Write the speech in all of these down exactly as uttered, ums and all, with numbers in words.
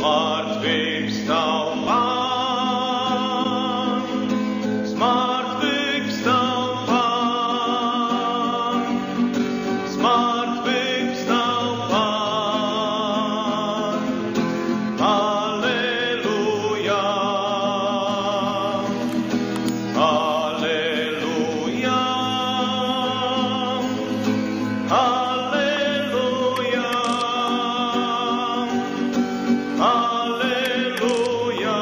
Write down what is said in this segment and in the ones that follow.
Zmartwychwstał Pan, zmartwychwstał Pan, zmartwychwstał Pan. Alleluja, alleluja, alleluja, alleluja.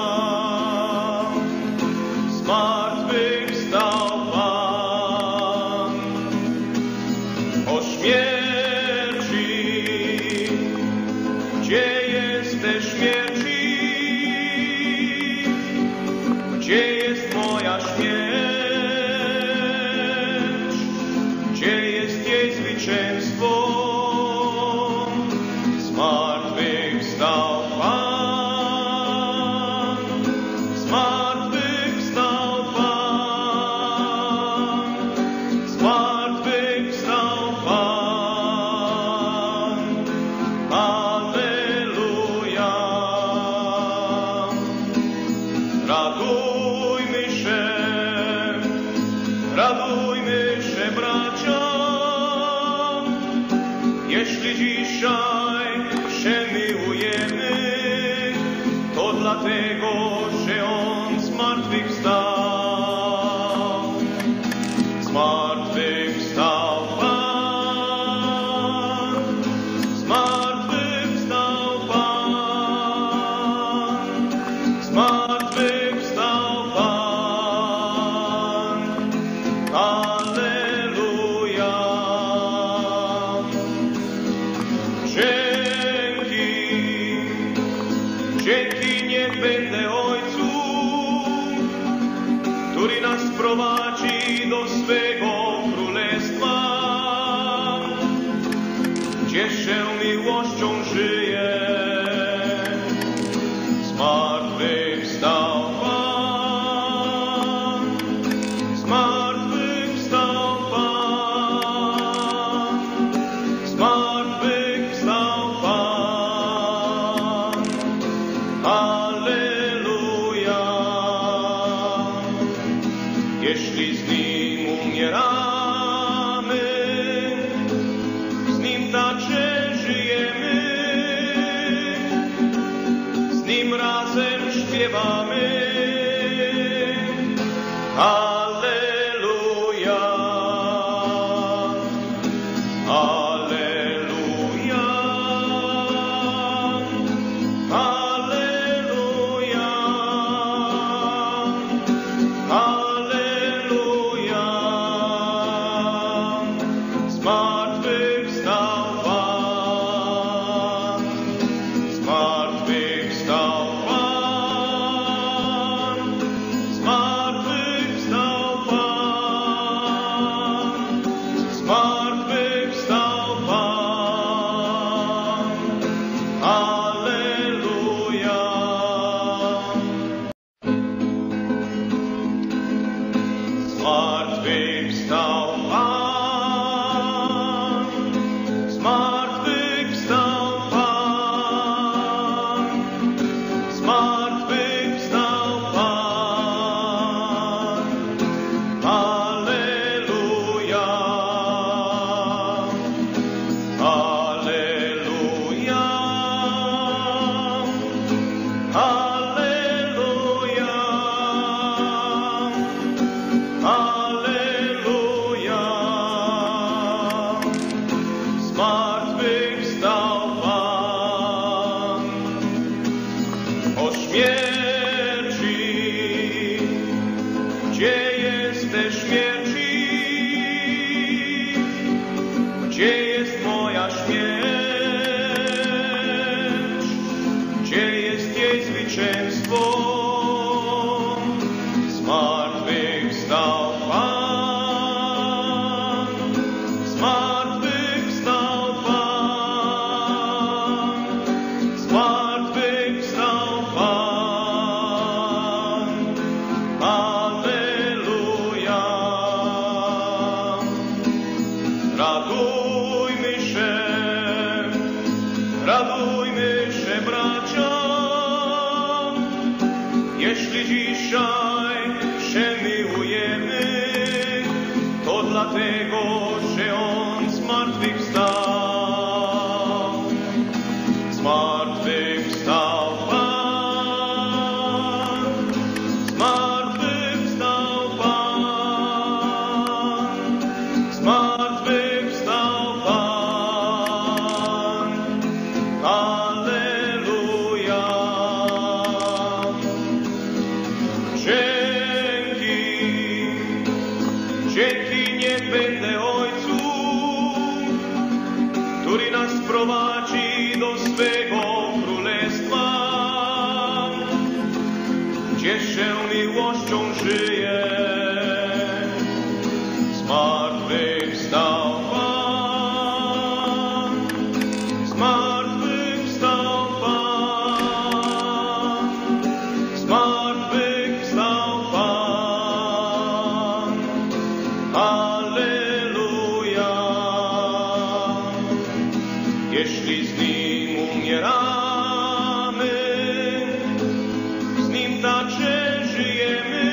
Zmartwychwstał Pan. O śmierci, gdzie jesteś śmierci? Gdzie jest moja śmierć? Gdzie jest jej zwycięstwo? Zmartwychwstał Pan, zmartwychwstał Pan, zmartwychwstał Pan. Alleluja. Radujmy się, radujmy się, bracia, jeśli dzisiaj się miłujemy, to dlatego, że On zmartwychwstał. Zmartwychwstał Pan, zmartwychwstał Pan, zmartwychwstał Pan. Alleluja. Dzięki, dzięki niech będę Ojcu, który nas prowadzi do swego królestwa, gdzie się miłością żyje. Zmartwychwstał Pan, zmartwychwstał Pan, zmartwychwstał Pan. Alleluja. Jeśli z Nim umieramy, z Nim także żyjemy, z Nim razem śpiewamy. Alleluja, alleluja, alleluja, alleluja. Zmartwychwstał Pan, zmartwychwstał Pan, zmartwychwstał Pan, zmartwychwstał Pan. Alleluja. Zmartwychwstał Pan, zmartwychwstał Pan, zmartwychwstał Pan. Alleluja, alleluja, alleluja, alleluja. Zmartwychwstał Pan. O śmierci, gdzie jesteś śmierci? Gdzie jest moja śmierć? Gdzie jest jej zwycięstwo? Zmartwychwstał Pan, zmartwychwstał Pan, dlatego, że On zmartwychwstał. Zmartwychwstał Pan, zmartwychwstał Pan, zmartwychwstał Pan. Alleluja. Dzięki, dzięki niech będę Ojcu, który nas prowadzi do swego królestwa, gdzie się miłością żyje. Zmartwychwstał Pan, zmartwychwstał Pan, zmartwychwstał Pan. Alleluja. Jeśli z Nim umieramy, z Nim także żyjemy,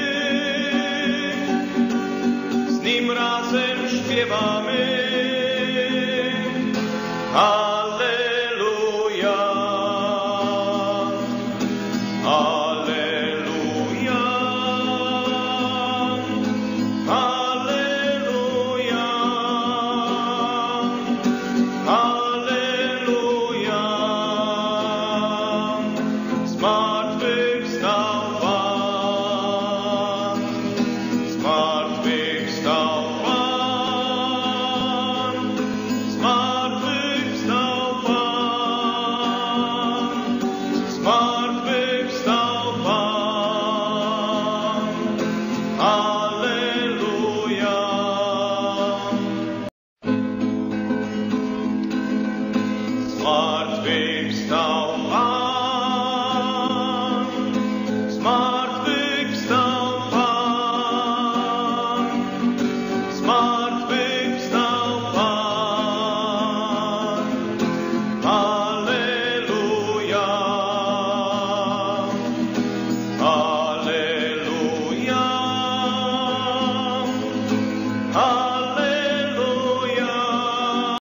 z Nim razem śpiewamy.